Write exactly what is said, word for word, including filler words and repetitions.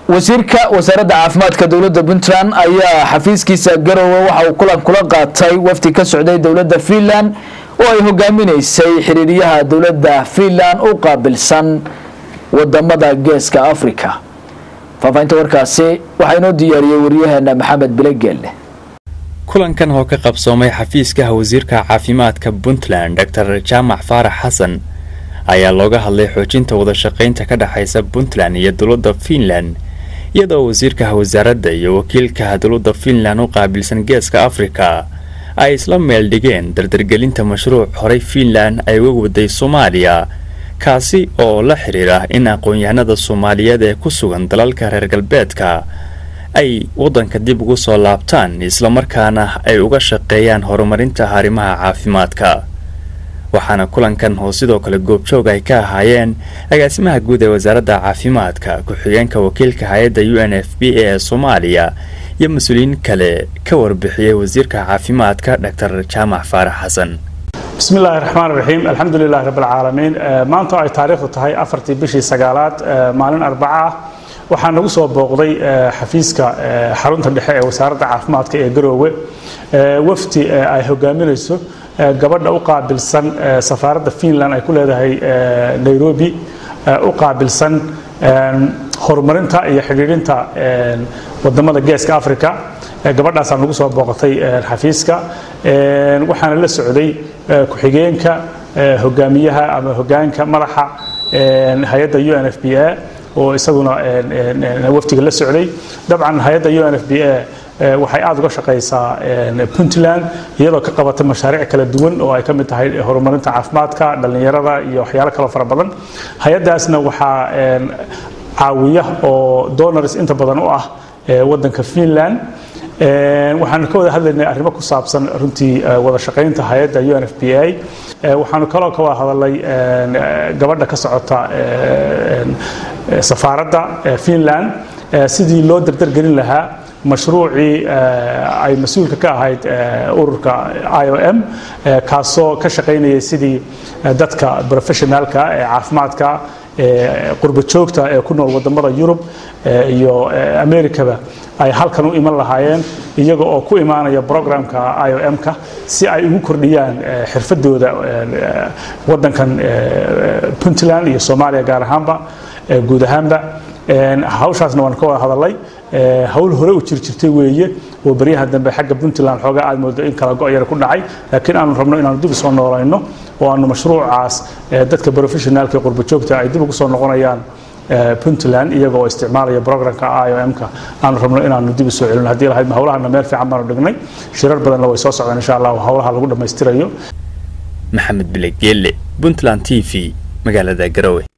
wasiirka wasaaradda caafimaadka dawladda Puntland ayaa xafiiskiisa Garowe waxa uu kulan kula qaatay wafdi ka socday dawladda Finland oo ay hogaaminaysay xiriiriyaha dawladda Finland oo qaabilsan wadamada Geeska Afrika. faafaynta warkaasi waxa inoo diyaariyay wariyaheena Maxamed Bilegel. kulankan oo ka qabsoomay xafiiska wasiirka caafimaadka Puntland Doctor Jaamac Faarax Xasan ayaa looga hadlay xoojinta wada shaqeynta ka dhaxaysa Puntland iyo dawladda Finland iyadoo wasiirka wasaaradda iyo wakiilka dawladda Finland oo qaabilsan Geeska Afrika ay isla meel dhigeen dardargelinta mashruuc horay Finland ay uga waday Soomaaliya kaasi oo la xiriira in aqoon-yahanada Soomaaliyeed ee ku sugan dalalka reer galbeedka ay wadanka dib ugu soo laabtaan isla markaana ay uga shaqeeyaan horumarinta arrimaha caafimaadka. waxaana kulankan oo sidoo kale goobjoog ay ka ahaayeen agaasimaha guud ee wasaaradda caafimaadka ku-xigeenka wakiilka hay'adda U N F P A ee Soomaaliya iyo mas'uuliyiin kale ka warbixiyay wasiirka caafimaadka Doctor Jaamac Faarax Xasan. بسم الله الرحمن الرحيم الحمد لله رب العالمين ما أنت أي تاريخ تهاي أفرتي بشي سجالات مالين أربعة waxaan nagu soo booqday xafiiska xarunta dhexe ee wasaaradda caafimaadka ee Garowe wafti ay hogaaminayso gabadha u qaabilsan safaaradda Finland ay ku leedahay Nairobi u qaabilsan horumarinta iyo xiriirinta wadamada Geeska Afrika gabadhaas aan nagu soo booqatay xafiiska waxaana la socday ku-xigeenka hogaamiyaha ama hogaanka madaxa hay'adda U N F P A oo isaguna waftiga la socday dabcan hay'adda U N F P A waxay aad uga shaqeysaa Puntland iyadoo ka qabatay mashaariic kala duwan oo ay ka mid tahay horumarinta caafimaadka dhalinyarada iyo waxyaalo kale fara badan hay'adaasna waxa caawiya oo donors inta badan u ah wadanka Finland waxaan ka wada hadlaynay arrimo ku saabsan runtii wada shaqeynta hay'adda U N F P A waxaan kaloo ka wada hadalay gabadha ka socota safaaradda Finland sidii loo dardargelin lahaa mashruucii ay mas'uulka ka ahayd ururka I O M kaasoo ka shaqeynayay sidii dadka professionalka ee caafimaadka qurbo joogta ee ku nool wadamada Yurub iyo Amerikaba ay halkan u iman lahaayeen iyaga oo ku imaanaya programka I O M ka si ay ugu kordhiyaan xirfadooda wadankan Puntland iyo Soomaaliya gaar ahaanba guud ahaanba hawshaasna waan ka wada hadalay hawl hore u jirjirtay weeye oo bariyaha dambe xagga Puntland xoogaa aad moodo in kala go'yar ku dhacay laakiin aan rabno inaan dib soo noolayno oo aan mashruucaas dadka professionalka qurbo joogta ay dib ugu soo noqonayaan Puntland iyagoo isticmaalaya programka I O M ka aan rabno inaan dib soo celino hadii lahayd hawlaha meel fiican baan dhignay shirar badan way soo socdaan insha Allah hawlaha lagu dhameystirayo. Maxamed Bilegel, Puntland T V, magaalada Garowe.